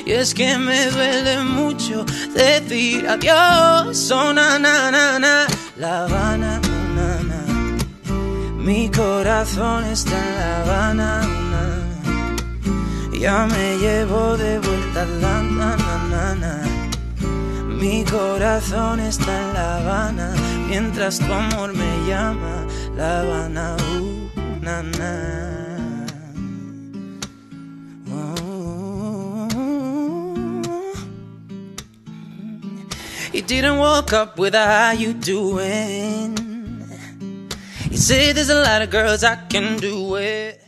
Y es que me duele mucho decir adiós. Oh, na, na, na, na. La Habana, na, na. Mi corazón está en La Habana, na. Ya me llevo de vuelta a Atlanta, na, na, na. Mi corazón está en La Habana, mientras tu amor me llama. La Habana, na, na. You didn't walk up with a how you doing. You say there's a lot of girls I can do it.